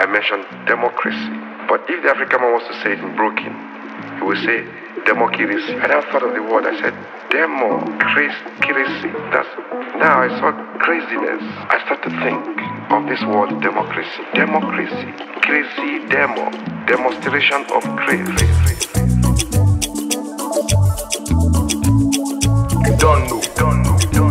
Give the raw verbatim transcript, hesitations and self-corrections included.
I mentioned democracy. But if the African man wants to say it in broken, he will say democracy. And I thought of the word, I said demo, crazy, crazy. That's, now I saw craziness. I started to think of this word democracy. Democracy, crazy demo, demonstration of crazy. Don't know, don't know, don't know.